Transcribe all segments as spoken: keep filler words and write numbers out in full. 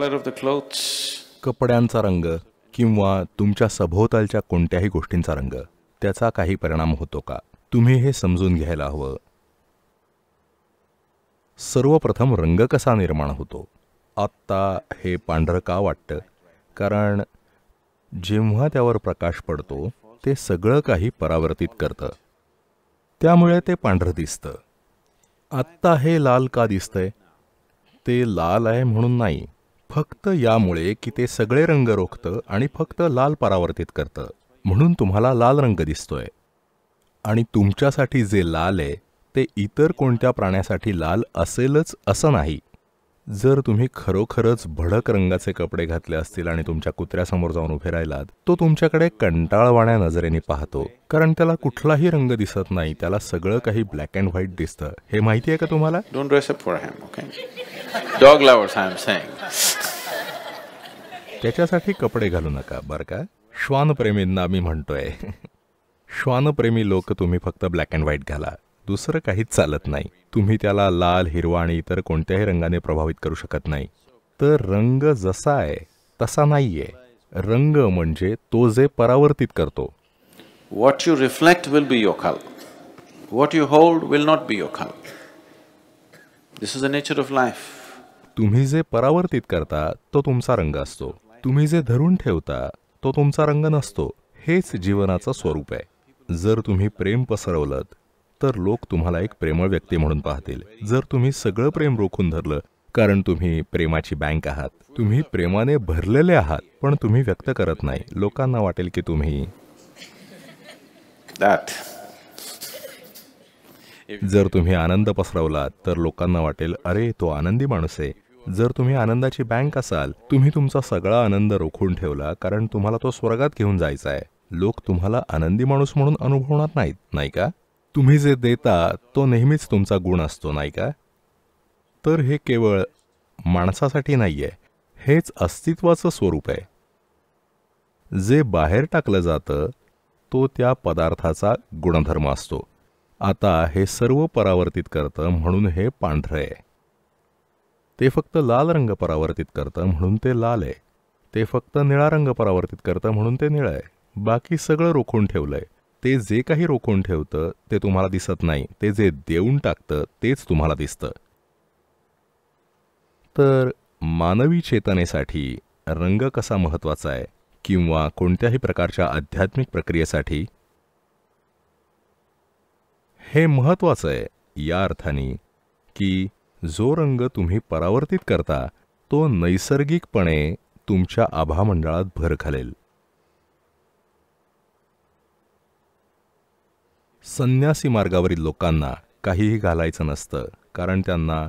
color of the clothes. कपड्यांचा रंग किंवा तुमच्या सभोवतालच्या कोणत्याही गोष्टींचा रंग, त्याचा काही परिणाम होतो का? तुम्ही हे समजून घ्यायला हवं. सर्वप्रथम रंग कसा निर्माण होतो? आत्ता हे पांढरं का वाटतं? कारण जेव्हा त्यावर प्रकाश पडतो ते सगळं काही परावर्तित करतं, त्यामुळे ते पांढरं दिसतं. आत्ता हे लाल का दिसतंय? ते लाल आहे म्हणून नाही, फक्त यामुळे की ते सगळे रंग रोखतं आणि फक्त लाल परावर्तित करतं, म्हणून तुम्हाला लाल रंग दिसतोय. आणि तुमच्यासाठी जे लाल आहे ते इतर कोणत्या प्राण्यासाठी लाल असेलच असं नाही. जर तुम्ही खरोखरच भडक रंगाचे कपडे घातले असतील आणि तुमच्या कुत्र्यासमोर जाऊन उभे राहिलात, तो तुमच्याकडे कंटाळवाण्या नजरेने पाहतो, कारण त्याला कुठलाही रंग दिसत नाही, त्याला सगळं काही ब्लॅक अँड व्हाईट दिसतं. हे माहिती आहे का तुम्हाला? Don't dress up for him, okay? Dog lovers, I am saying. त्याच्यासाठी कपडे घालू नका बरं का. श्वानप्रेमींना मी म्हणतोय, श्वानप्रेमी लोक तुम्ही फक्त ब्लॅक अँड व्हाईट घाला, दुसरं काहीच चालत नाही. तुम्ही त्याला लाल, हिरवा आणि इतर कोणत्याही रंगाने प्रभावित करू शकत नाही. तर रंग जसा आहे तसा नाहीये. रंग म्हणजे तो जे परावर्तित करतो. What you reflect will be your color. What you hold will not be your color. This is the nature of life. तुम्ही जे परावर्तित करता तो तुमचा रंग असतो. तुम्ही जे धरून ठेवता तो तुमचा रंग नसतो. हेच जीवनाचं स्वरूप आहे. जर तुम्ही प्रेम पसरवलंत तर लोक तुम्हाला एक प्रेमळ व्यक्ती म्हणून पाहतील. जर तुम्ही सगळं प्रेम रोखून धरलं, कारण तुम्ही प्रेमाची बँक आहात, तुम्ही प्रेमाने भरलेले आहात, पण तुम्ही व्यक्त करत नाही, लोकांना वाटेल की तुम्ही That. जर तुम्ही आनंद पसरवलात तर लोकांना वाटेल, अरे तो आनंदी माणूस आहे. जर तुम्ही आनंदाची बँक असाल, तुम्ही तुमचा सगळा आनंद रोखून ठेवला, कारण तुम्हाला तो स्वर्गात घेऊन जायचा आहे, लोक तुम्हाला आनंदी माणूस म्हणून अनुभवणार नाहीत, नाही का? तुम्ही जे देता तो नेहमीच तुमचा गुण असतो, नाही का? तर हे केवळ माणसासाठी नाहीये, हेच अस्तित्वाचं स्वरूप आहे. जे बाहेर टाकलं जातं तो त्या पदार्थाचा गुणधर्म असतो. आता हे सर्व परावर्तित करतं म्हणून हे पांढरं आहे. ते फक्त लाल रंग परावर्तित करतं म्हणून ते लाल आहे. ते फक्त निळा रंग परावर्तित करतं म्हणून ते निळं आहे. बाकी सगळं रोखून ठेवलंय. ते जे काही रोखून ठेवतं ते तुम्हाला दिसत नाही, ते जे देऊन टाकतं तेच तुम्हाला दिसतं. तर मानवी चेतनेसाठी रंग कसा महत्त्वाचा आहे, किंवा कोणत्याही प्रकारच्या आध्यात्मिक प्रक्रियेसाठी हे महत्त्वाचं आहे, या अर्थाने की जो रंग तुम्ही परावर्तित करता तो नैसर्गिकपणे तुमच्या आभामंडळात भर घालेल. संन्यासी मार्गावरील लोकांना काहीही घालायचं नसतं, कारण त्यांना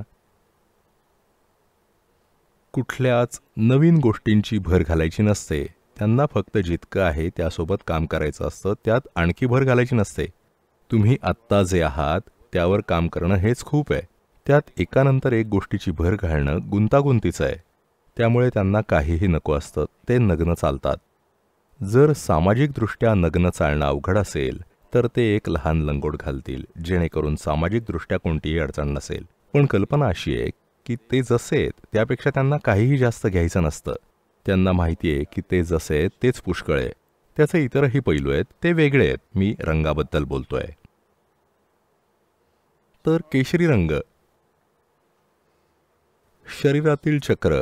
कुठल्याच नवीन गोष्टींची भर घालायची नसते. त्यांना फक्त जितकं आहे त्यासोबत काम करायचं असतं, त्यात आणखी भर घालायची नसते. तुम्ही आत्ता जे आहात त्यावर काम करणं हेच खूप आहे. त्यात एकानंतर एक गोष्टीची भर घालणं गुंतागुंतीचं आहे. त्यामुळे त्यांना काहीही नको असतं, ते नग्न चालतात. जर सामाजिकदृष्ट्या नग्न चालणं अवघड असेल तर ते एक लहान लंगोट घालतील, जेणेकरून सामाजिकदृष्ट्या कोणतीही अडचण नसेल. पण कल्पना अशी आहे की ते जसे आहेत त्यापेक्षा त्यांना काहीही जास्त घ्यायचं नसतं. त्यांना माहिती आहे की ते जसे आहेत तेच पुष्कळ आहे. त्याचे इतरही पैलू आहेत, ते वेगळे आहेत. मी रंगाबद्दल बोलतोय. तर केशरी रंग शरीरातील चक्र,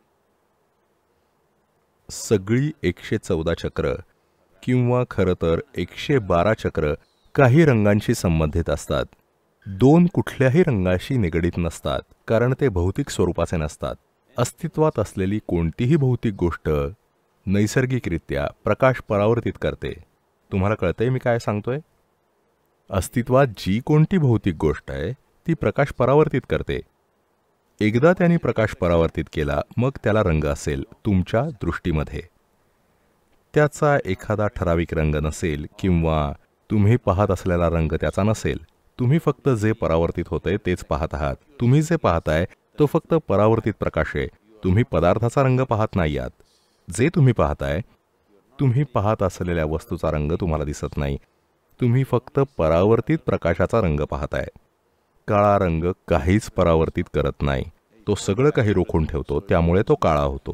सगळी एकशे चौदा चक्र किंवा खरं तर एकशे बारा चक्र काही रंगांशी संबंधित असतात. दोन कुठल्याही रंगाशी निगडीत नसतात, कारण ते भौतिक स्वरूपाचे नसतात. अस्तित्वात असलेली कोणतीही भौतिक गोष्ट नैसर्गिकरित्या प्रकाश परावर्तित करते. तुम्हाला कळतंय मी काय सांगतोय? अस्तित्वात जी कोणती भौतिक गोष्ट आहे ती प्रकाश परावर्तित करते. एकदा त्याने प्रकाश परावर्तित केला मग त्याला रंग असेल तुमच्या दृष्टीमध्ये. त्याचा एखादा ठराविक रंग नसेल किंवा तुम्ही पाहत असलेला रंग त्याचा नसेल. तुम्ही फक्त जे परावर्तित होते तेच पाहत आहात. तुम्ही जे पाहताय तो फक्त परावर्तित प्रकाश आहे. तुम्ही पदार्थाचा रंग पाहत नाही आहात. जे तुम्ही पाहताय, तुम्ही पाहत असलेल्या वस्तूचा रंग तुम्हाला दिसत नाही. तुम्ही फक्त परावर्तित प्रकाशाचा रंग पाहताय. काळा रंग काहीच परावर्तित करत नाही. तो सगळं काही रोखून ठेवतो, त्यामुळे तो काळा होतो.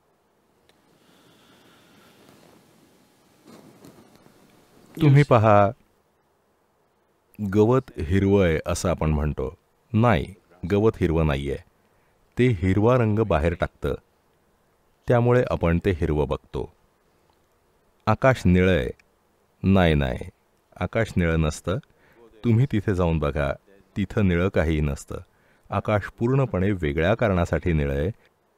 तुम्ही पहा, गवत हिरवं आहे असं आपण म्हणतो. नाही, गवत हिरवं नाहीये. ते हिरवा रंग बाहेर टाकतं, त्यामुळे आपण ते हिरवं बघतो. आकाश निळं आहे. नाही नाही, आकाश निळं नसतं. तुम्ही तिथे जाऊन बघा, तिथं निळं काहीही नसतं. आकाश पूर्णपणे वेगळ्या कारणासाठी निळं आहे,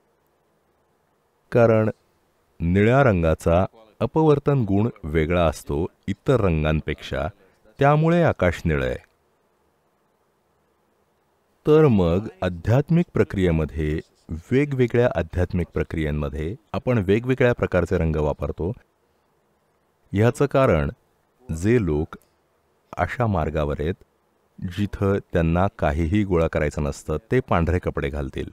कारण निळ्या रंगाचा अपवर्तन गुण वेगळा असतो इतर रंगांपेक्षा, त्यामुळे आकाश निळं आहे. तर मग आध्यात्मिक प्रक्रियेमध्ये, वेगवेगळ्या आध्यात्मिक प्रक्रियांमध्ये आपण वेगवेगळ्या प्रकारचे रंग वापरतो. ह्याचं कारण, जे लोक अशा मार्गावर आहेत जिथं त्यांना काहीही गोळा करायचं नसतं, ते पांढरे कपडे घालतील.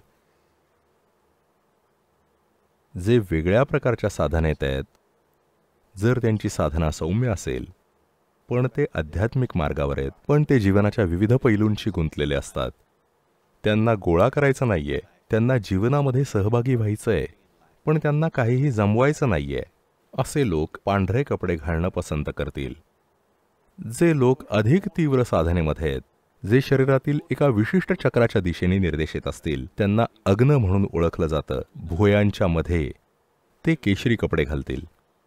जे वेगळ्या प्रकारच्या साधनेत आहेत, जर त्यांची साधना सौम्य असेल, पण ते आध्यात्मिक मार्गावर आहेत, पण ते जीवनाच्या विविध पैलूंशी गुंतलेले असतात, त्यांना गोळा करायचं नाहीये, त्यांना जीवनामध्ये सहभागी व्हायचं आहे, पण त्यांना काहीही जमवायचं नाहीये, असे लोक पांढरे कपडे घालणं पसंत करतील. जे लोक अधिक तीव्र साधनेमध्ये आहेत, जे शरीरातील एका विशिष्ट चक्राच्या दिशेने निर्देशित असतील, त्यांना अग्न म्हणून ओळखलं जातं, भुवयांच्या मध्ये, ते केशरी कपडे घालतील.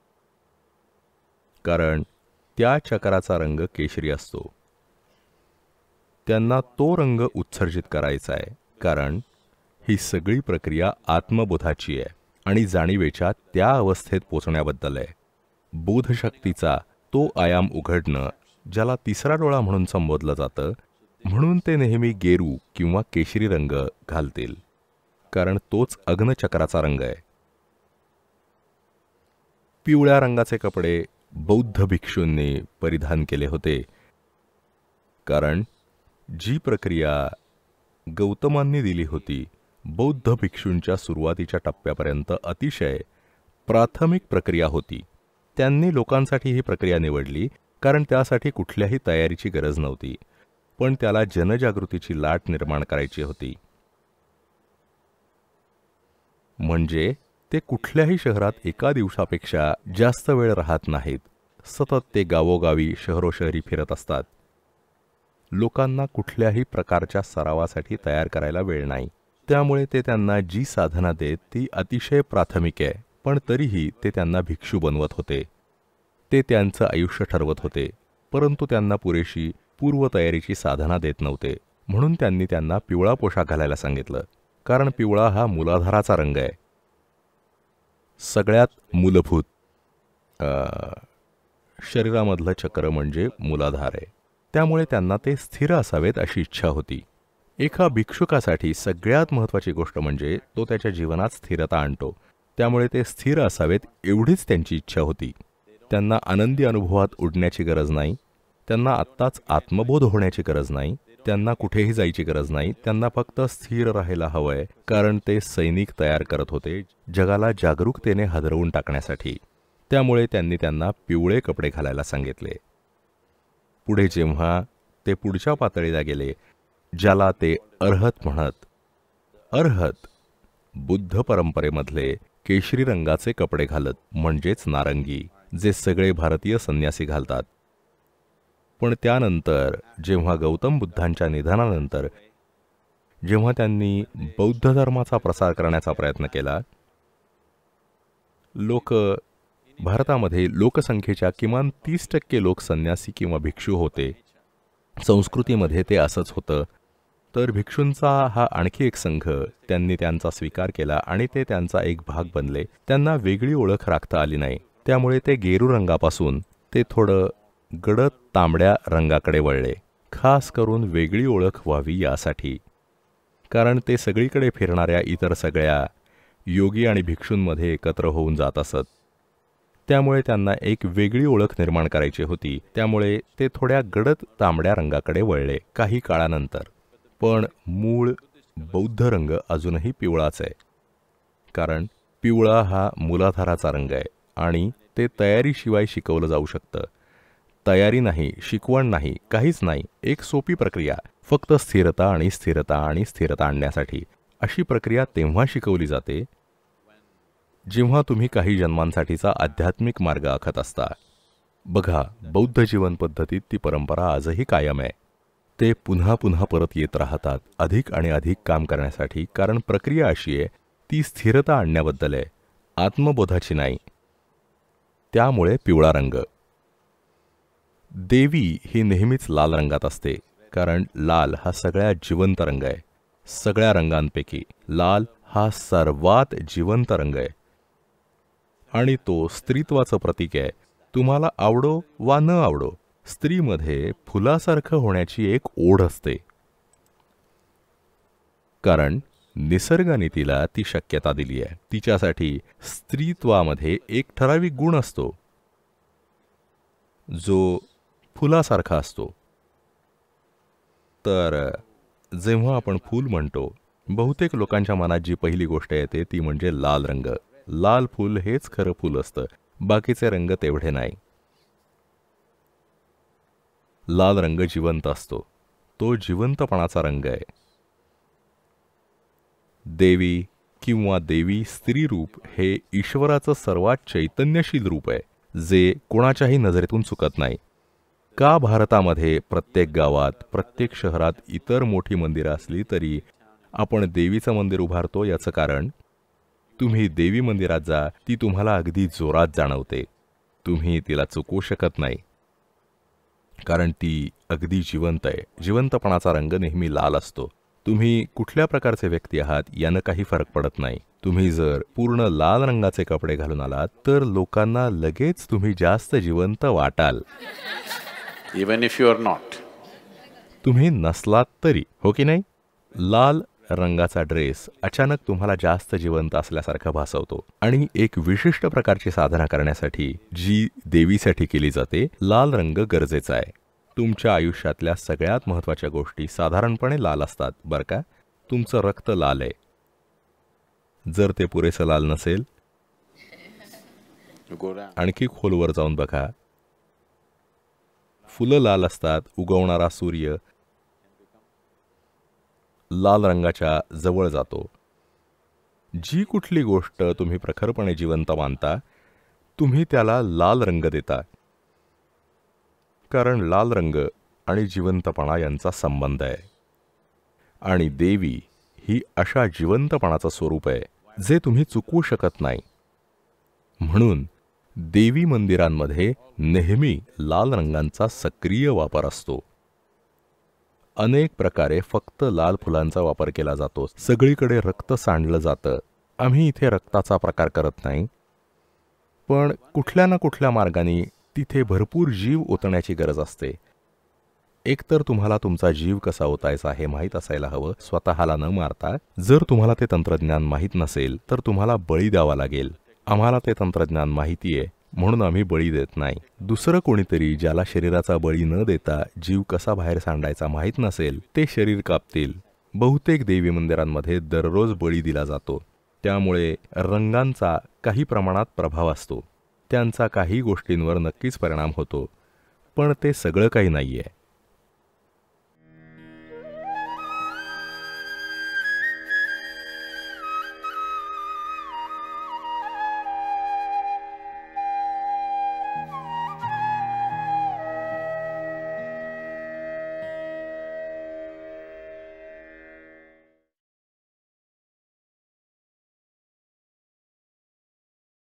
कारण त्या चक्राचा रंग केशरी असतो. त्यांना तो रंग उत्सर्जित करायचा आहे, कारण ही सगळी प्रक्रिया आत्मबोधाची आहे आणि जाणीवेच्या त्या अवस्थेत पोचण्याबद्दल आहे. बोधशक्तीचा तो आयाम उघडणं, ज्याला तिसरा डोळा म्हणून संबोधलं जातं, म्हणून ते नेहमी गेरू किंवा केशरी रंग घालतील, कारण तोच अग्नचक्राचा रंग आहे. पिवळ्या रंगाचे कपडे बौद्ध भिक्षूंनी परिधान केले होते, कारण जी प्रक्रिया गौतमांनी दिली होती, बौद्ध भिक्षूंच्या सुरुवातीच्या टप्प्यापर्यंत अतिशय प्राथमिक प्रक्रिया होती. त्यांनी लोकांसाठी ही प्रक्रिया निवडली, कारण त्यासाठी कुठल्याही तयारीची गरज नव्हती, पण त्याला जनजागृतीची लाट निर्माण करायची होती. म्हणजे ते कुठल्याही शहरात एका दिवसापेक्षा जास्त वेळ राहत नाहीत. सतत ते गावोगावी, शहरोशहरी फिरत असतात. लोकांना कुठल्याही प्रकारच्या सरावासाठी तयार करायला वेळ नाही, त्यामुळे ते त्यांना जी साधना देत ती अतिशय प्राथमिक आहे, पण तरीही ते त्यांना भिक्षू बनवत होते. ते त्यांचं आयुष्य ठरवत होते, परंतु त्यांना पुरेशी पूर्वतयारीची साधना देत नव्हते. म्हणून त्यांनी त्यांना पिवळा पोशाख घालायला सांगितलं, कारण पिवळा हा मूलाधाराचा रंग आहे. सगळ्यात मूलभूत शरीरामधलं चक्र म्हणजे मूलाधार आहे, त्यामुळे त्यांना ते स्थिर असावेत अशी इच्छा होती. एका भिक्षुकासाठी सगळ्यात महत्त्वाची गोष्ट म्हणजे तो त्याच्या जीवनात स्थिरता आणतो, त्यामुळे ते स्थिर असावेत एवढीच त्यांची इच्छा होती. त्यांना आनंदी अनुभवात उडण्याची गरज नाही, त्यांना आत्ताच आत्मबोध होण्याची गरज नाही, त्यांना कुठेही जायची गरज नाही, त्यांना फक्त स्थिर राहायला हवंय, कारण ते सैनिक तयार करत होते जगाला जागरूकतेने हादरवून टाकण्यासाठी. त्यामुळे त्यांनी त्यांना पिवळे कपडे घालायला सांगितले. पुढे जेव्हा ते पुढच्या पातळीला गेले, ज्याला ते अर्हत म्हणत, अर्हत बुद्ध परंपरेमधले केशरी रंगाचे कपडे घालत, म्हणजेच नारंगी, जे सगळे भारतीय संन्यासी घालतात. पण त्यानंतर जेव्हा गौतम बुद्धांच्या निधनानंतर जेव्हा त्यांनी बौद्ध धर्माचा प्रसार करण्याचा प्रयत्न केला, लोक भारतामध्ये लोकसंख्येच्या किमान तीस टक्के लोक संन्यासी किंवा भिक्षू होते. संस्कृतीमध्ये ते असंच होतं. तर भिक्षूंचा हा आणखी एक संघ, त्यांनी त्यांचा स्वीकार केला आणि ते त्यांचा एक भाग बनले. त्यांना वेगळी ओळख राखता आली नाही, त्यामुळे ते गेरू रंगापासून ते थोडं गडद तांबड्या रंगाकडे वळले, खास करून वेगळी ओळख व्हावी यासाठी. कारण ते सगळीकडे फिरणाऱ्या इतर सगळ्या योगी आणि भिक्षूंमध्ये एकत्र होऊन जात असत, त्यामुळे त्यांना एक वेगळी ओळख निर्माण करायची होती. त्यामुळे ते थोड्या गडद तांबड्या रंगाकडे वळले काही काळानंतर. पण मूळ बौद्ध रंग अजूनही पिवळाच आहे, कारण पिवळा हा मूलाधाराचा रंग आहे आणि ते तयारीशिवाय शिकवलं जाऊ शकतं. तयारी नाही, शिकवण नाही, काहीच नाही, एक सोपी प्रक्रिया, फक्त स्थिरता आणि स्थिरता आणि स्थिरता आणण्यासाठी. अशी प्रक्रिया तेव्हा शिकवली जाते जेव्हा तुम्ही काही जन्मांसाठीचा आध्यात्मिक मार्ग आखत असता. बघा, बौद्ध जीवन पद्धतीत ती परंपरा आजही कायम आहे. ते पुन्हा पुन्हा परत येत राहतात अधिक आणि अधिक काम करण्यासाठी, कारण प्रक्रिया अशी आहे, ती स्थिरता आणण्याबद्दल आहे, आत्मबोधाची नाही. त्यामुळे पिवळा रंग. देवी ही नेहमीच लाल रंगात असते, कारण लाल हा सगळ्यात जिवंत रंग आहे. सगळ्या रंगांपैकी लाल हा सर्वात जिवंत रंग आहे आणि तो स्त्रीत्वाचं प्रतीक आहे. तुम्हाला आवडो वा न आवडो, स्त्रीमध्ये फुलासारखं होण्याची एक ओढ असते, कारण निसर्गाने तिला ती शक्यता दिली आहे. तिच्यासाठी स्त्रीत्वामध्ये एक ठराविक गुण असतो जो फुलासारखा असतो. तर जेव्हा आपण फूल म्हणतो, बहुतेक लोकांच्या मनात जी पहिली गोष्ट येते ती म्हणजे लाल रंग. लाल फूल हेच खरं फूल असतं, बाकीचे रंग तेवढे नाही. लाल रंग जिवंत असतो, तो जिवंतपणाचा रंग आहे. देवी किंवा देवी स्त्री रूप हे ईश्वराचं सर्वात चैतन्यशील रूप आहे, जे कोणाच्याही नजरेतून चुकत नाही. का भारतामध्ये प्रत्येक गावात, प्रत्येक शहरात इतर मोठी मंदिरं असली तरी आपण देवीचं मंदिर उभारतो, याचं कारण तुम्ही देवी मंदिरात जा, ती तुम्हाला अगदी जोरात जाणवते. तुम्ही तिला चुकवू शकत नाही, कारण ती अगदी जिवंत आहे. जिवंतपणाचा रंग नेहमी लाल असतो. तुम्ही कुठल्या प्रकारचे व्यक्ती आहात यानं काही फरक पडत नाही. तुम्ही जर पूर्ण लाल रंगाचे कपडे घालून आलात तर लोकांना लगेच तुम्ही जास्त जिवंत वाटाल. Even if you are not. तुम्ही नसलात तरी, हो की नाही? लाल रंगाचा ड्रेस अचानक तुम्हाला जास्त जिवंत असल्यासारखा भासवतो. आणि एक विशिष्ट प्रकारची साधना करण्यासाठी जी देवीसाठी केली जाते, लाल रंग गरजेचा आहे. तुमच्या आयुष्यातल्या सगळ्यात महत्त्वाच्या गोष्टी साधारणपणे लाल असतात, बरं का? तुमचं रक्त लाल आहे. जर ते पुरेसं लाल नसेल, आणखी खोलवर जाऊन बघा. फुलं लाल असतात, उगवणारा सूर्य लाल रंगाच्या जवळ जातो. जी कुठली गोष्ट तुम्ही प्रखरपणे जिवंत मानता, तुम्ही त्याला लाल रंग देता, कारण लाल रंग आणि जिवंतपणा यांचा संबंध आहे. आणि देवी ही अशा जिवंतपणाचं स्वरूप आहे जे तुम्ही चुकवू शकत नाही. म्हणून देवी मंदिरांमध्ये नेहमी लाल रंगांचा सक्रिय वापर असतो. अनेक प्रकारे फक्त लाल फुलांचा वापर केला जातो. सगळीकडे रक्त सांडलं जातं. आम्ही इथे रक्ताचा प्रकार करत नाही, पण कुठल्या ना कुठल्या मार्गाने तिथे भरपूर जीव ओतण्याची गरज असते. एकतर तुम्हाला तुमचा जीव कसा ओतायचा हे माहीत असायला हवं, स्वतःला न मारता. जर तुम्हाला ते तंत्रज्ञान माहीत नसेल तर तुम्हाला बळी द्यावा लागेल. आम्हाला ते तंत्रज्ञान माहिती आहे, म्हणून आम्ही बळी देत नाही. दुसरं कोणीतरी ज्याला शरीराचा बळी न देता जीव कसा बाहेर सांडायचा माहीत नसेल, ते शरीर कापतील. बहुतेक देवी मंदिरांमध्ये दररोज बळी दिला जातो. त्यामुळे रंगांचा काही प्रमाणात प्रभाव असतो. त्यांचा काही गोष्टींवर नक्कीच परिणाम होतो, पण ते सगळं काही नाहीये.